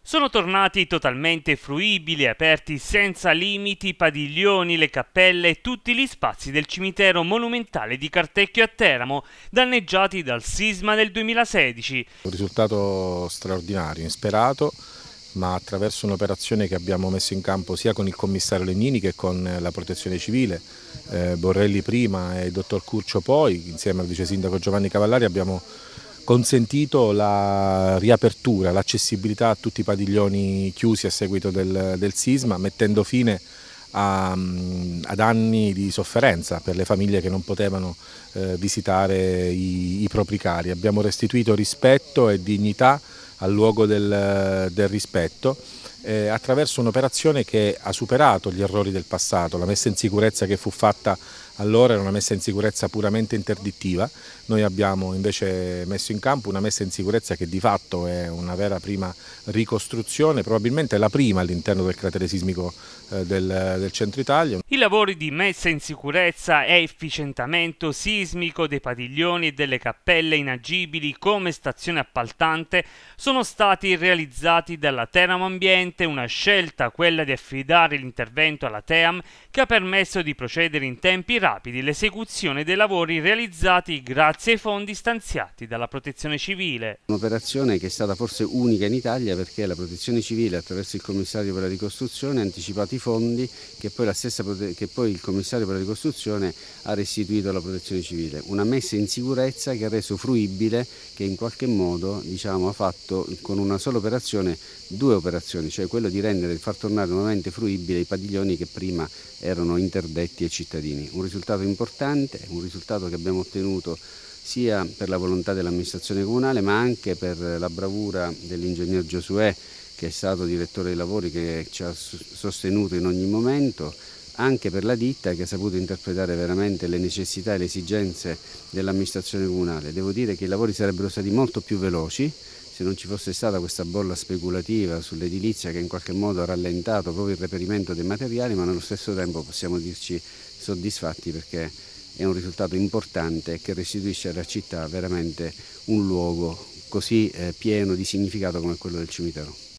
Sono tornati totalmente fruibili e aperti senza limiti i padiglioni, le cappelle e tutti gli spazi del cimitero monumentale di Cartecchio a Teramo, danneggiati dal sisma del 2016. Un risultato straordinario, insperato, ma attraverso un'operazione che abbiamo messo in campo sia con il commissario Legnini che con la Protezione Civile, Borrelli prima e il dottor Curcio poi, insieme al vice sindaco Giovanni Cavallari abbiamo consentito la riapertura, l'accessibilità a tutti i padiglioni chiusi a seguito del sisma, mettendo fine ad anni di sofferenza per le famiglie che non potevano visitare i propri cari. Abbiamo restituito rispetto e dignità al luogo del rispetto attraverso un'operazione che ha superato gli errori del passato. La messa in sicurezza che fu fatta allora era una messa in sicurezza puramente interdittiva. Noi abbiamo invece messo in campo una messa in sicurezza che di fatto è una vera prima ricostruzione, probabilmente la prima all'interno del cratere sismico del centro Italia. I lavori di messa in sicurezza e efficientamento sismico dei padiglioni e delle cappelle inagibili come stazione appaltante sono stati realizzati dalla Teramo Ambiente, una scelta quella di affidare l'intervento alla TEAM che ha permesso di procedere in tempi rapidi l'esecuzione dei lavori realizzati grazie ai fondi stanziati dalla Protezione Civile. Un'operazione che è stata forse unica in Italia perché la Protezione Civile attraverso il Commissario per la Ricostruzione ha anticipato i fondi che poi il Commissario per la Ricostruzione ha restituito alla Protezione Civile. Una messa in sicurezza che ha reso fruibile, che in qualche modo ha fatto con una sola operazione due operazioni, cioè quello di far tornare nuovamente fruibili i padiglioni che prima erano interdetti ai cittadini. Un risultato importante, un risultato che abbiamo ottenuto sia per la volontà dell'amministrazione comunale ma anche per la bravura dell'ingegner Giosuè che è stato direttore dei lavori, che ci ha sostenuto in ogni momento, anche per la ditta che ha saputo interpretare veramente le necessità e le esigenze dell'amministrazione comunale. Devo dire che i lavori sarebbero stati molto più veloci se non ci fosse stata questa bolla speculativa sull'edilizia che in qualche modo ha rallentato proprio il reperimento dei materiali, ma nello stesso tempo possiamo dirci soddisfatti perché è un risultato importante che restituisce alla città veramente un luogo così pieno di significato come quello del cimitero.